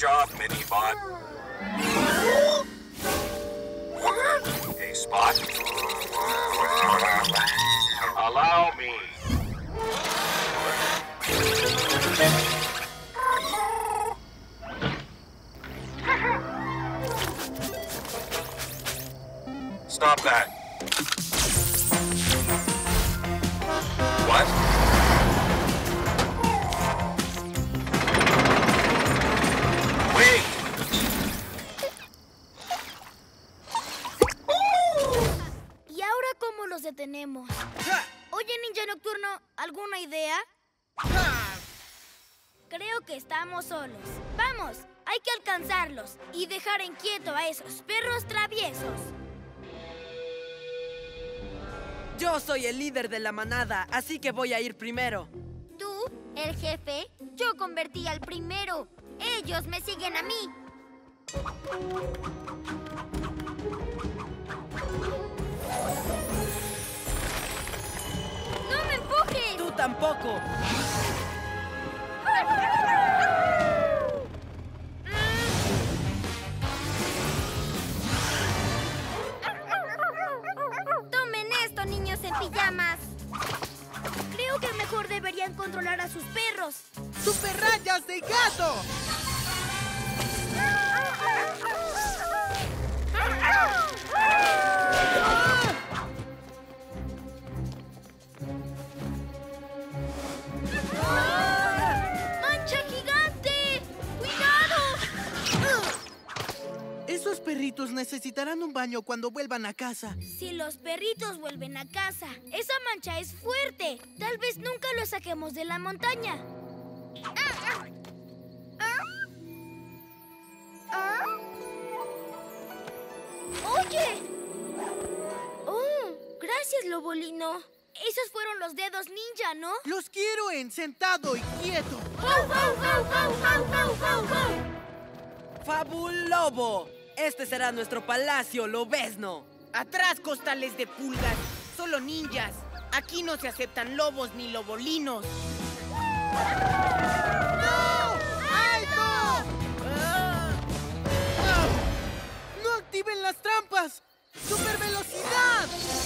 job, Minibot. Hey, Spot. Allow me. Stop that. What? Wait! ¿Y ahora cómo los detenemos? Oye, Ninja Nocturno, ¿alguna idea? Creo que estamos solos. ¡Vamos! Hay que alcanzarlos y dejar en quieto a esos perros traviesos. Yo soy el líder de la manada, así que voy a ir primero. ¿Tú, el jefe? Yo convertí al primero. Ellos me siguen a mí. ¡No me empujes! ¡Tú tampoco! ¡Tomen esto, niños en pijamas! Creo que mejor deberían controlar a sus perros. ¡Super rayas de gato! ¡Mancha gigante! ¡Cuidado! Esos perritos necesitarán un baño cuando vuelvan a casa. Si los perritos vuelven a casa, esa mancha es fuerte. Tal vez nunca lo saquemos de la montaña. ¡Oye! ¡Oh! Gracias, Lobolino. Esos fueron los dedos ninja, ¿no? Los quiero sentado y quieto. ¡Au, au, au, au, au, au, au, au! ¡Fabulobo! Este será nuestro palacio lobezno. Atrás, costales de pulgas. Solo ninjas. Aquí no se aceptan lobos ni lobolinos. ¡No! ¡Alto! ¡No activen las trampas! ¡Super velocidad!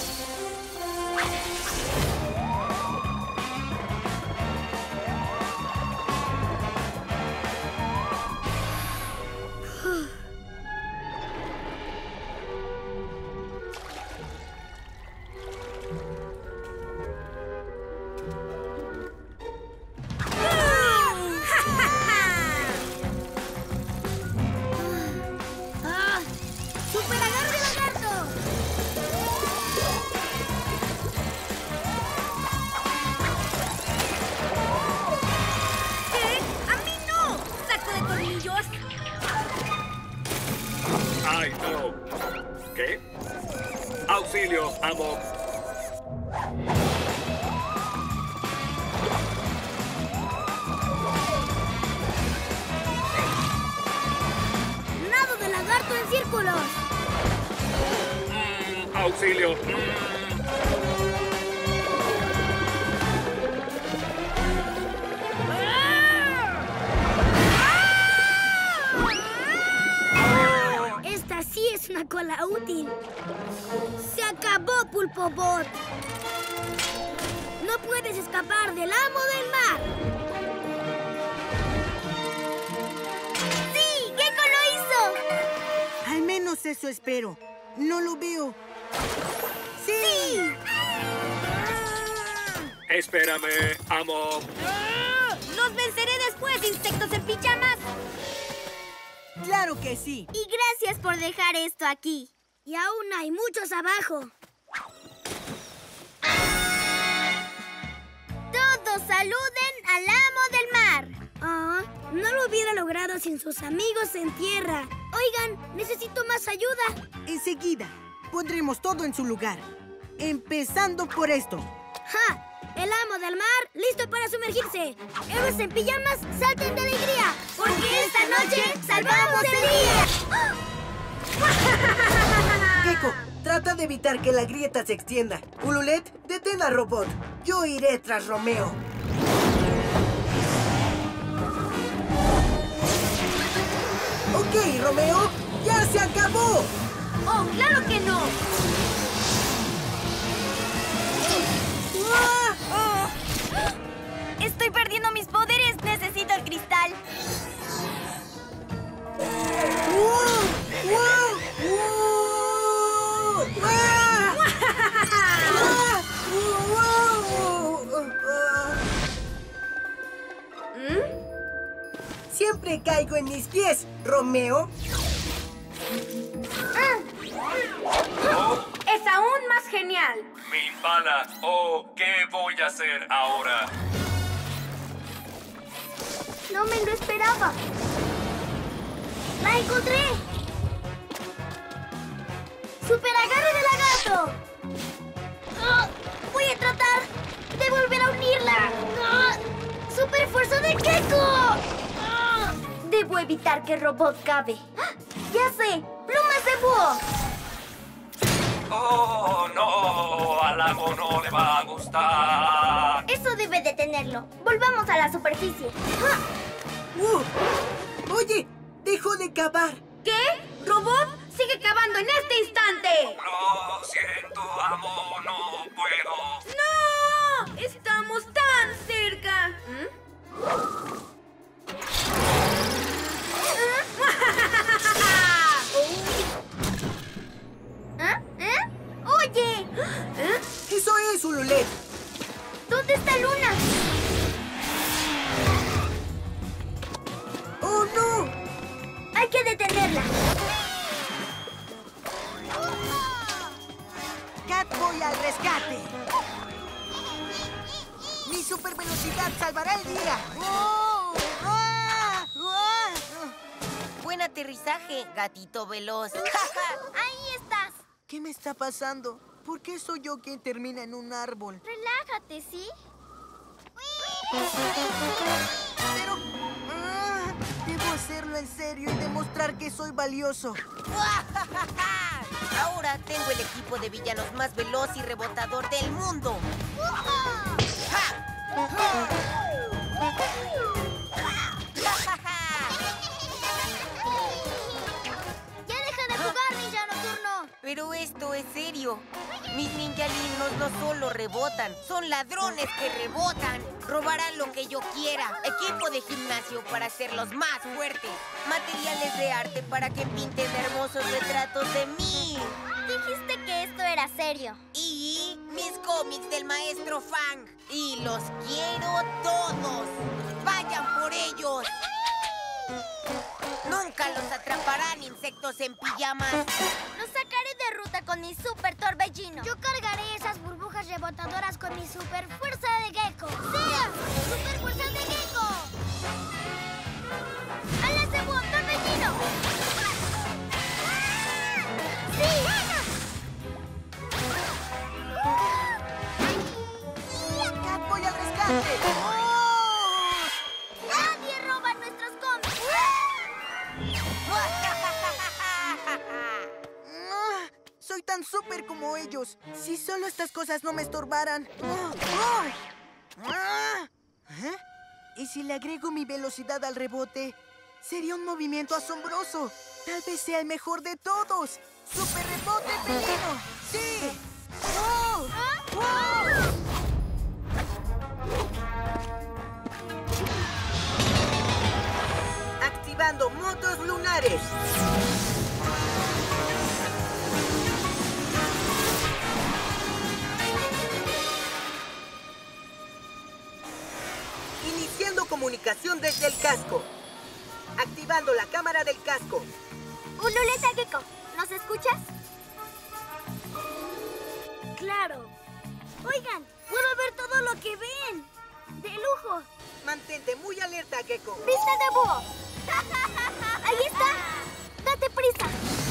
¡Super agarre, lagarto! ¿Qué? ¡A mí no! ¡Saco de tornillos! ¡Ay, no! ¿Qué? ¡Auxilio, amo! ¡Nado de lagarto en círculos! ¡Auxilio! Esta sí es una cola útil. ¡Se acabó, Pulpo Bot! ¡No puedes escapar del amo del mar! ¡Sí! ¡Gecko lo hizo! Al menos eso espero. No lo veo. ¡Sí! Espérame, amo. ¡Los venceré después, insectos en pijamas! ¡Claro que sí! Y gracias por dejar esto aquí. Y aún hay muchos abajo. Todos saluden al amo del mar. Ah, no lo hubiera logrado sin sus amigos en tierra. Oigan, necesito más ayuda. Enseguida pondremos todo en su lugar. Empezando por esto. ¡Ja! El amo del mar, listo para sumergirse. Héroes en pijamas, salten de alegría. Porque esta noche salvamos el día. Gecko, trata de evitar que la grieta se extienda. Ululet, detén a Robot. Yo iré tras Romeo. y Romeo, ¡ya se acabó! ¡Oh, claro que no! ¡Ah! Estoy perdiendo mis poderes. Necesito el cristal. ¡Wow! ¡Wow! ¡Wow! ¡Ah! ¡Ah! ¡Wow! Siempre caigo en mis pies, Romeo. Es aún más genial. Mi Impala. Oh, ¿qué voy a hacer ahora? No me lo esperaba. ¡La encontré! ¡Super agarre de lagarto! ¡Ah! Voy a tratar de volver a unirla. ¡Ah! ¡Super fuerza de Gecko! ¡Ah! Debo evitar que el robot cabe. ¡Ah! ¡Ya sé! ¡Plumas de búho! Oh, no. Al lago no le va a gustar. Eso debe detenerlo. Volvamos a la superficie. ¡Ah! Oye, dejó de cavar. ¿Qué? ¿Robot? ¡Sigue cavando en este instante! Lo siento, amo, no puedo. ¡No! ¡Estamos tan cerca! ¡Oye! Eso es, Ululet. ¿Dónde está Luna? ¡Oh, no! Hay que detenerla. Catboy al rescate. Mi supervelocidad salvará el día. ¡Oh! ¡Ah! ¡Ah! Buen aterrizaje, gatito veloz. Ahí estás. ¿Qué me está pasando? ¿Por qué soy yo quien termina en un árbol? Relájate, ¿sí? Pero... debo hacerlo en serio y demostrar que soy valioso. Ahora tengo el equipo de villanos más veloz y rebotador del mundo. ¡Ya deja de jugar, ninja nocturno! Pero esto es serio. Mis ninjalinos no solo rebotan, son ladrones que rebotan. Robarán lo que yo quiera. Equipo de gimnasio para hacerlos más fuertes. Materiales de arte para que pinten hermosos retratos de mí. Dijiste que esto era serio. Y mis cómics del maestro Fang. Y los quiero todos. ¡Vayan por ellos! Nunca los atraparán insectos en pijamas. Los sacaré de ruta con mi super torbellino. Yo cargaré esas burbujas rebotadoras con mi super fuerza de Gecko. ¡Sea! ¡Super fuerza de Gecko! ¡Alas de búho, torbellino! ¡Sí! ¡Catboy al rescate! ¡Nadie roba nuestros cómics! Soy tan súper como ellos. Si solo estas cosas no me estorbaran. ¿Eh? ¿Y si le agrego mi velocidad al rebote? Sería un movimiento asombroso. Tal vez sea el mejor de todos. ¡Super rebote felino! ¡Sí! ¡Oh! ¡Oh! Activando motos lunares. Iniciando comunicación desde el casco. Activando la cámara del casco. Ululeta Gecko, ¿nos escuchas? Claro. Oigan, puedo ver todo lo que ven. ¡De lujo! Mantente muy alerta, Gecko. ¡Vista de búho! ¡Ahí está! ¡Date prisa!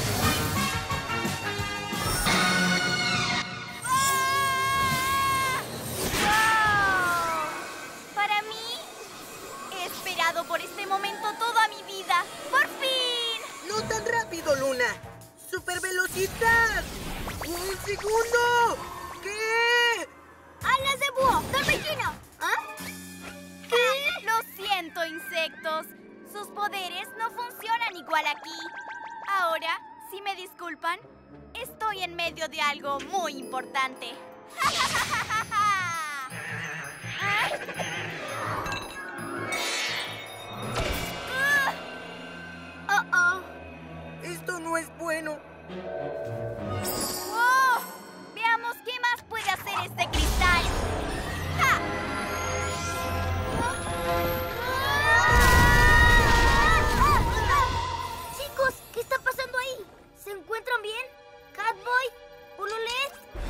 Para mí, he esperado por este momento toda mi vida. ¡Por fin! ¡No tan rápido, Luna! ¡Super velocidad! ¡Un segundo! ¿Qué? ¡Alas de búho! ¡Torbellino! ¿Ah? ¿Qué? Lo siento, insectos. Sus poderes no funcionan igual aquí. Ahora, si me disculpan, estoy en medio de algo muy importante. Esto no es bueno. ¡Oh! Veamos qué más puede hacer este cristal. ¡Ja! Chicos, ¿qué está pasando ahí? ¿Se encuentran bien? ¿Catboy? ¿Ululet?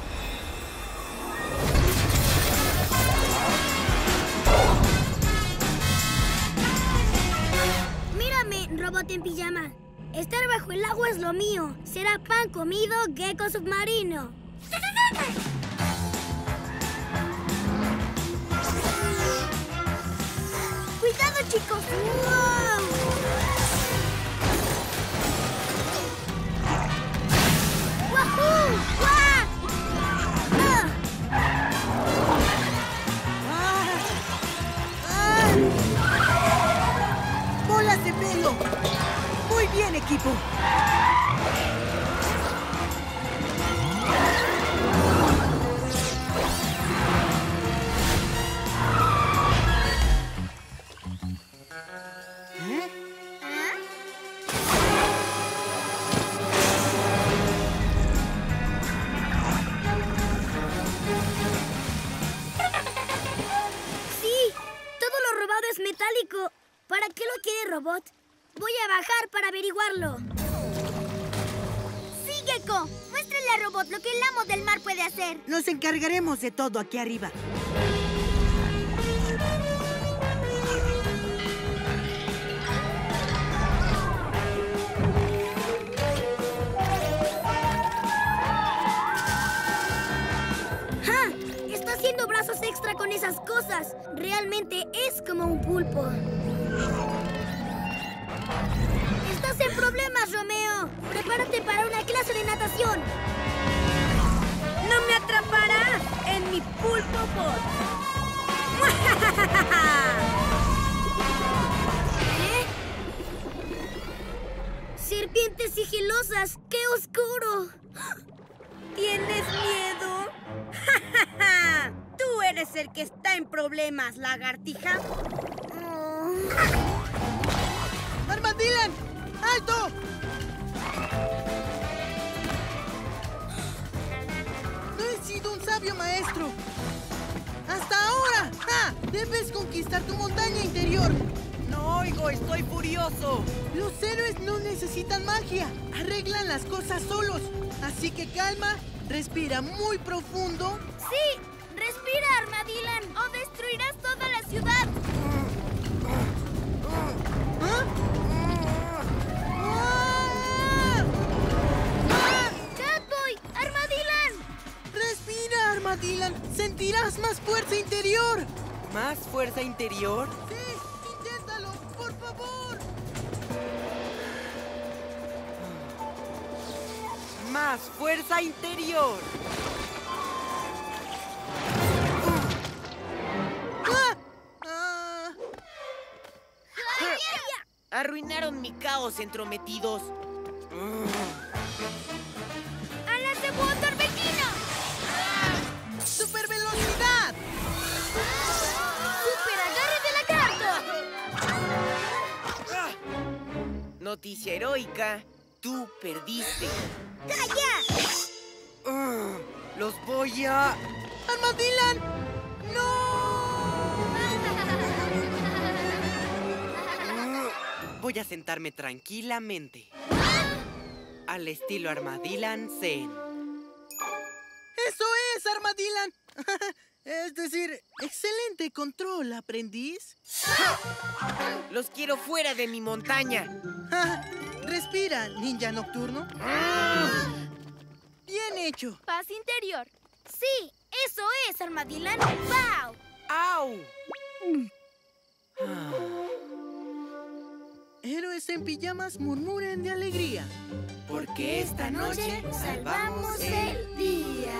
Mírame, robot en pijama. Estar bajo el agua es lo mío. Será pan comido, gecko submarino. ¡Cuidado, chicos! ¡Wow! ¡Wahoo! ¡Wah! ¡Bolas de pelo! ¡Muy bien, equipo! Sí, todo lo robado es metálico. ¿Para qué lo quiere robot? Voy a bajar para averiguarlo. ¡Sí, Gecko! Muéstrale a Robot lo que el amo del mar puede hacer. Nos encargaremos de todo aquí arriba. ¡Ja! Está haciendo brazos extra con esas cosas. Realmente es como un pulpo. ¡Estás en problemas, Romeo! ¡Prepárate para una clase de natación! ¡No me atraparás en mi pulpo bot! ¿Eh? ¡Serpientes sigilosas! ¡Qué oscuro! ¿Tienes miedo? ¡Tú eres el que está en problemas, lagartija! ¡Armadillan! ¡Alto! No he sido un sabio maestro. ¡Hasta ahora! ¡Ah! Debes conquistar tu montaña interior. No oigo, estoy furioso. Los héroes no necesitan magia. Arreglan las cosas solos. Así que calma, respira muy profundo. ¡Sí! ¡Respira, Armadillan! ¡O destruirás toda la ciudad! ¿Ah? ¡Catboy! ¡Armadillan! Respira, Armadillan. Sentirás más fuerza interior. ¿Más fuerza interior? Sí, inténtalo, por favor. ¡Más fuerza interior! ¡Ah! ¡Ah! Arruinaron mi caos, entrometidos. ¡Alas de búho torbellino! ¡Super velocidad! ¡Super agarre de lagarto! Noticia heroica. Tú perdiste. ¡Calla! ¡Los voy a... ¡Armadillan! Voy a sentarme tranquilamente. Al estilo Armadillan Zen. ¡Eso es, Armadillan! Es decir, excelente control, aprendiz. Los quiero fuera de mi montaña. Respira, ninja nocturno. Bien hecho. Paz interior. Sí, eso es, Armadillan. ¡Wow! ¡Au! Héroes en pijamas murmuren de alegría. Porque esta noche salvamos el día.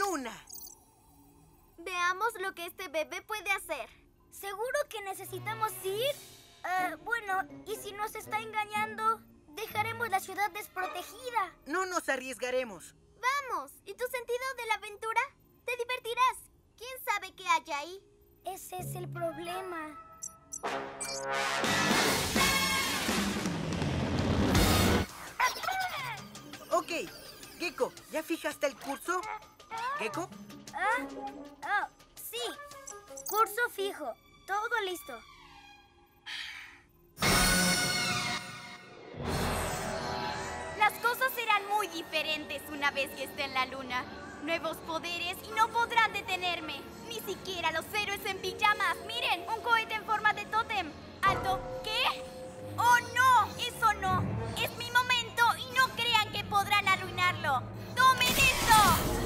luna. Veamos lo que este bebé puede hacer. ¿Seguro que necesitamos ir? Bueno, ¿y si nos está engañando? Dejaremos la ciudad desprotegida. No nos arriesgaremos. ¡Vamos! ¿Y tu sentido de la aventura? Te divertirás. ¿Quién sabe qué hay ahí? Ese es el problema. Ok, Gecko, ¿ya fijaste el curso? ¿Gecko? Sí. Curso fijo. Todo listo. Las cosas serán muy diferentes una vez que esté en la luna. Nuevos poderes y no podrán detenerme. Ni siquiera los héroes en pijamas. ¡Miren! Un cohete en forma de tótem. ¿Alto? ¿Qué? ¡Oh, no! ¡Eso no! ¡Es mi momento! Y no crean que podrán arruinarlo. ¡Tomen esto!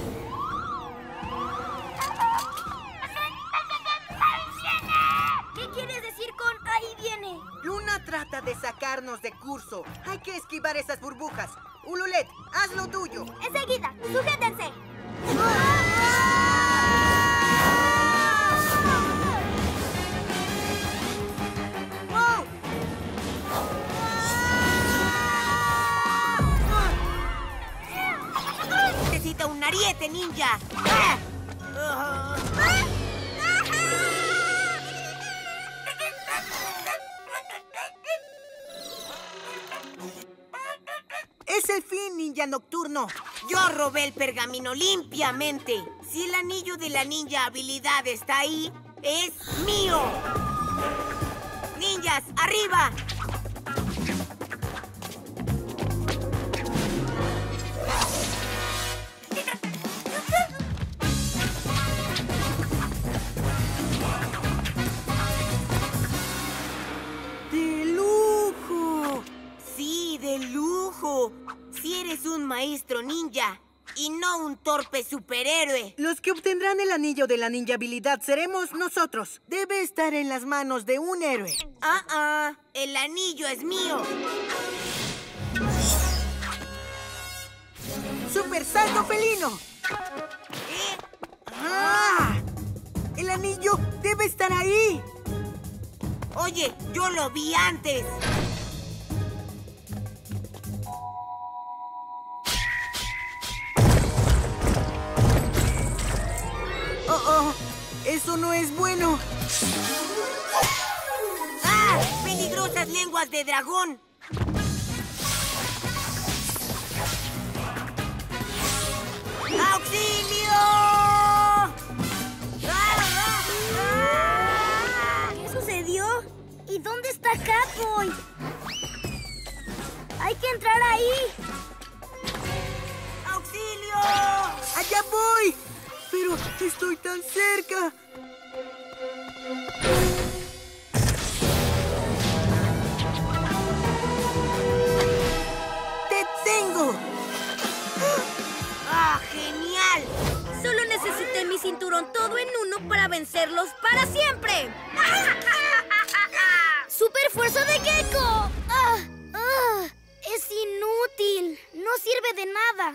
¿Qué quieres decir con ahí viene? Luna trata de sacarnos de curso. Hay que esquivar esas burbujas. Ululet, haz lo tuyo. Enseguida, sujétense. ¡Wow! Necesita un ariete, ninja. ¡Es el fin, ninja nocturno! Yo robé el pergamino limpiamente. Si el anillo de la ninja habilidad está ahí, es mío. ¡Ninjas, arriba! ¡De lujo! Sí, de lujo. Si eres un maestro ninja y no un torpe superhéroe. Los que obtendrán el anillo de la ninja habilidad seremos nosotros. Debe estar en las manos de un héroe. El anillo es mío. ¡Super salto felino! ¡Ah! ¡El anillo debe estar ahí! Oye, yo lo vi antes. ¡Oh! ¡Eso no es bueno! ¡Ah! ¡Peligrosas lenguas de dragón! ¡Auxilio! ¿Qué sucedió? ¿Y dónde está Catboy? ¡Hay que entrar ahí! ¡Auxilio! ¡Allá voy! ¡Pero estoy tan cerca! ¡Te tengo! ¡Ah, genial! Solo necesité mi cinturón todo en uno para vencerlos para siempre. ¡Super fuerza de Gecko! ¡Es inútil! ¡No sirve de nada!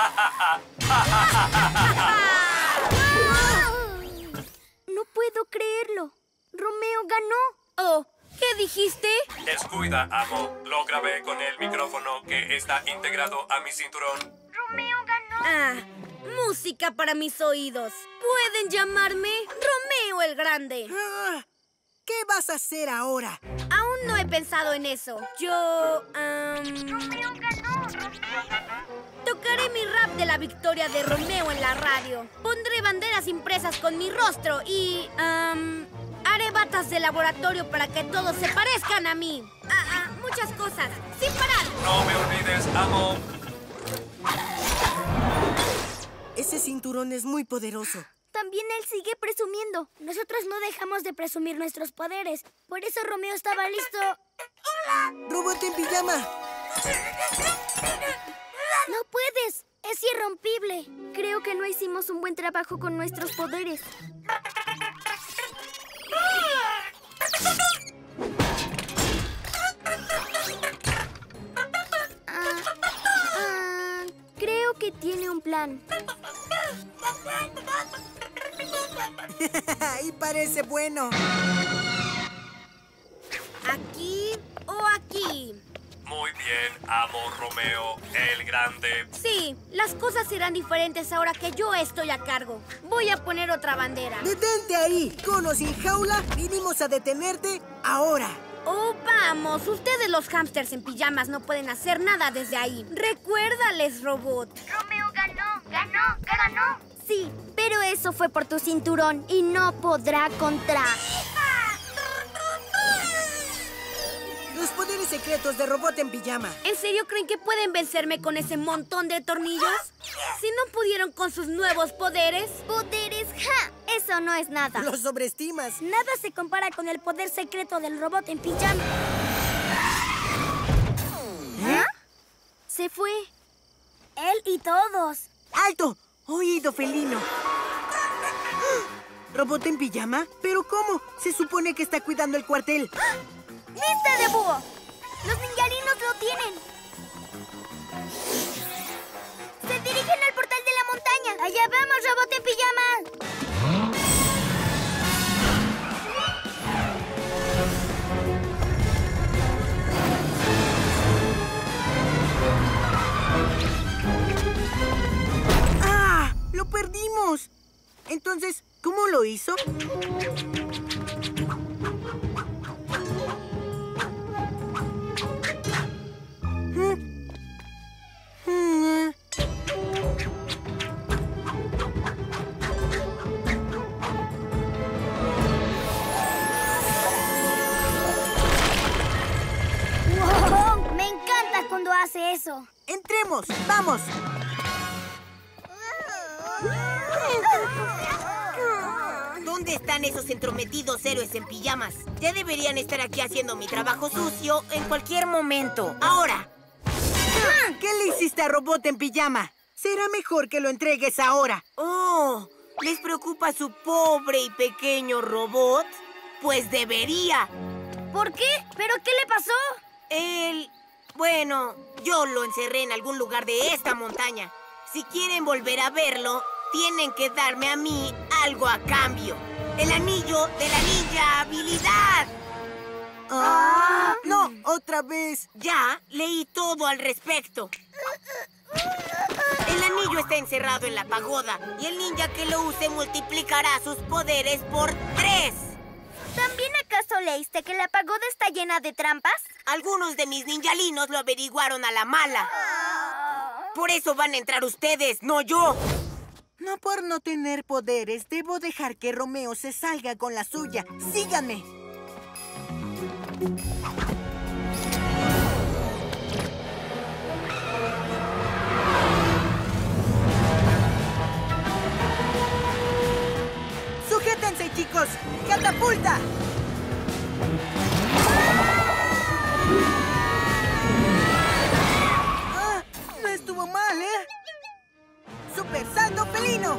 No puedo creerlo. Romeo ganó. Oh, ¿qué dijiste? Descuida, amo. Lo grabé con el micrófono que está integrado a mi cinturón. Romeo ganó. Ah, música para mis oídos. Pueden llamarme Romeo el Grande. Ah, ¿qué vas a hacer ahora? Aún no he pensado en eso. Yo, Romeo ganó. tocaré mi rap de la victoria de Romeo en la radio. Pondré banderas impresas con mi rostro y, haré batas de laboratorio para que todos se parezcan a mí. Muchas cosas, sin parar. No me olvides, amo. Ese cinturón es muy poderoso. También él sigue presumiendo. Nosotros no dejamos de presumir nuestros poderes. Por eso Romeo estaba listo. ¡Robot en pijama! ¡No puedes! ¡Es irrompible! Creo que no hicimos un buen trabajo con nuestros poderes. Creo que tiene un plan. Y parece bueno. ¿Aquí o aquí? Muy bien, amo Romeo el Grande. Sí, las cosas serán diferentes ahora que yo estoy a cargo. Voy a poner otra bandera. ¡Detente ahí! Con o sin jaula, vinimos a detenerte ahora. ¡Oh, vamos! Ustedes los hámsters en pijamas no pueden hacer nada desde ahí. Recuérdales, robot. Romeo ganó. Sí, pero eso fue por tu cinturón y no podrá contra. Los poderes secretos de Robot en Pijama. ¿En serio creen que pueden vencerme con ese montón de tornillos? Si no pudieron con sus nuevos poderes. ¡Poderes! ¡Ja! Eso no es nada. Los sobreestimas. Nada se compara con el poder secreto del robot en pijama. ¿Eh? Se fue. Él y todos. ¡Alto! Oído felino. ¿Robot en pijama? ¿Pero cómo? Se supone que está cuidando el cuartel. ¡Vista de búho! ¡Los ninjalinos lo tienen! ¡Se dirigen al portal de la montaña! ¡Allá vamos, robot en pijama! ¡Ah! ¡Lo perdimos! Entonces, ¿cómo lo hizo? ¡Wow! Me encanta cuando hace eso. ¡Entremos! ¡Vamos! ¿Dónde están esos entrometidos héroes en pijamas? Ya deberían estar aquí haciendo mi trabajo sucio en cualquier momento. ¡Ahora! ¿Qué le hiciste a Robot en Pijama? Será mejor que lo entregues ahora. ¡Oh! ¿Les preocupa su pobre y pequeño robot? Pues debería. ¿Por qué? ¿Pero qué le pasó? Bueno, yo lo encerré en algún lugar de esta montaña. Si quieren volver a verlo, tienen que darme a mí algo a cambio. ¡El anillo de la ninja habilidad! ¡Ah! ¡No! ¡Otra vez! Ya leí todo al respecto. El anillo está encerrado en la pagoda y el ninja que lo use multiplicará sus poderes por 3. ¿También acaso leíste que la pagoda está llena de trampas? Algunos de mis ninjalinos lo averiguaron a la mala. Por eso van a entrar ustedes, no yo. No por no tener poderes, debo dejar que Romeo se salga con la suya. ¡Síganme! ¡Sujétense, chicos! ¡Catapulta! ¡Ah! No estuvo mal, ¿eh? ¡Super salto felino!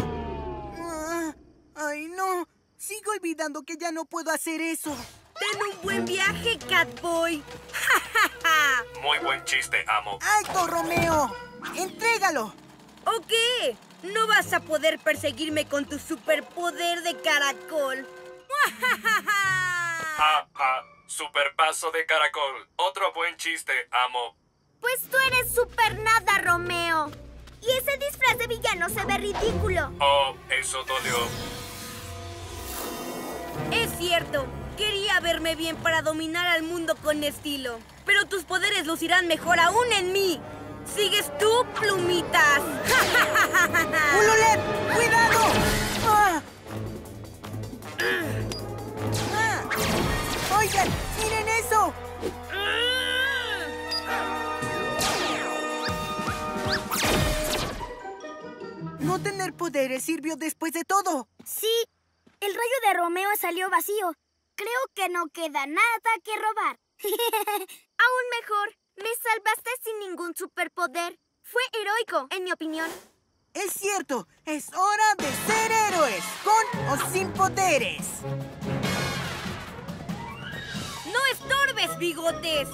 ¡Ay, no! Sigo olvidando que ya no puedo hacer eso. ¡Ten un buen viaje, Catboy! Muy buen chiste, amo. ¡Alto, Romeo! ¡Entrégalo! ¿O qué? ¿No vas a poder perseguirme con tu superpoder de caracol? Ja, ja. Super paso de caracol. Otro buen chiste, amo. Pues tú eres super nada, Romeo. Y ese disfraz de villano se ve ridículo. Oh, eso dolió. Es cierto. Quería verme bien para dominar al mundo con estilo. Pero tus poderes lucirán mejor aún en mí. ¿Sigues tú, plumitas? ¡Ululep! ¡Cuidado! ¡Ah! ¡Ah! ¡Oigan! ¡Miren eso! No tener poderes sirvió después de todo. Sí, el rayo de Romeo salió vacío. Creo que no queda nada que robar. Aún mejor, me salvaste sin ningún superpoder. Fue heroico, en mi opinión. Es cierto, es hora de ser héroes, con o sin poderes. ¡No estorbes, bigotes!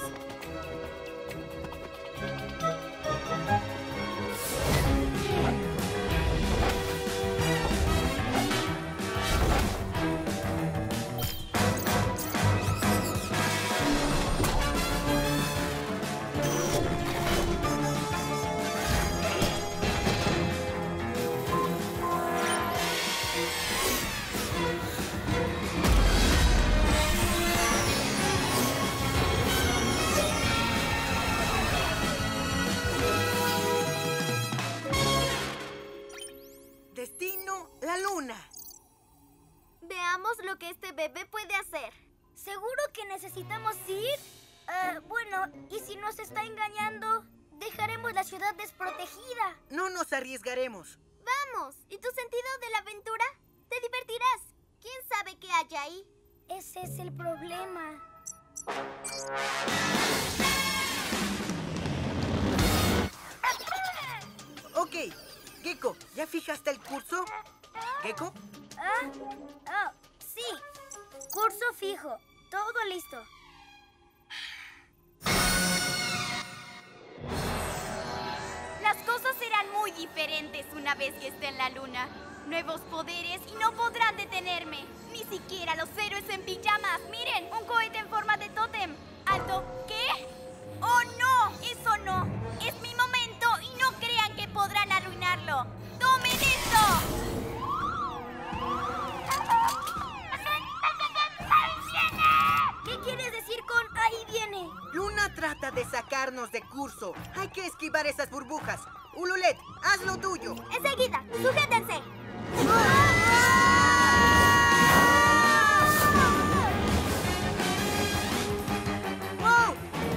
luna. Veamos lo que este bebé puede hacer. ¿Seguro que necesitamos ir? Bueno, ¿y si nos está engañando? Dejaremos la ciudad desprotegida. No nos arriesgaremos. ¡Vamos! ¿Y tu sentido de la aventura? Te divertirás. ¿Quién sabe qué hay ahí? Ese es el problema. Ok, Gecko, ¿ya fijaste el curso? ¿Gecko? Sí. Curso fijo. Todo listo. Las cosas serán muy diferentes una vez que esté en la luna. Nuevos poderes y no podrán detenerme. Ni siquiera los héroes en pijamas. ¡Miren! Un cohete en forma de tótem. ¡Alto! ¿Qué? ¡Oh, no! ¡Eso no! ¡Es mi momento! Y no crean que podrán arruinarlo. ¡Tomen esto! ¿Qué quieres decir con ahí viene? Luna trata de sacarnos de curso. Hay que esquivar esas burbujas. Ululet, haz lo tuyo. Enseguida, sujétense. ¡Wow!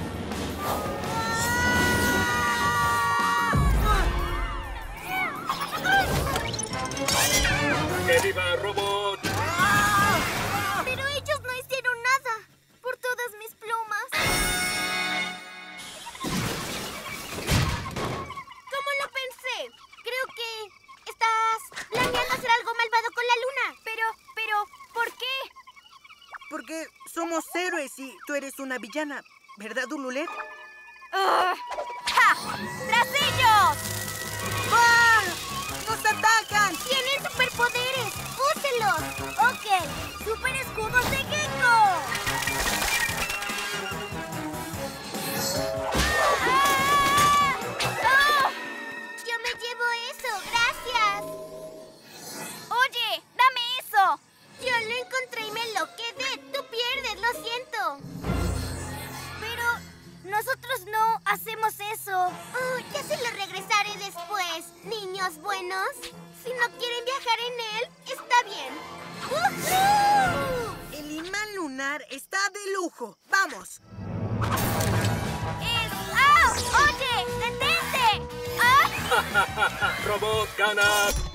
¡Que viva Robot! Pero ellos no hicieron nada. Por todas mis plumas. ¿Cómo lo pensé? Creo que estás planeando hacer algo malvado con la luna. Pero, ¿por qué? Porque somos héroes y tú eres una villana, ¿verdad, Ululet? ¡Ja! ¡Tras ellos! ¡Ah! ¡Nos atacan! ¡Tienen superpoderes! ¡Úselos! ¡Ok! ¡Super escudos de Gecko! ¡Ah! ¡Oh! Yo me llevo eso, gracias. Oye, dame eso. Yo lo encontré y me lo quedé. Tú pierdes, lo siento. Pero nosotros no hacemos eso. Oh, ya se lo regresaré después. Niños buenos, si no quieren viajar en él, está bien. ¡Woohoo! El imán lunar está de lujo. ¡Vamos! ¡Au! ¡Oye! ¡Detente! ¡Ah! ¡Robot gana!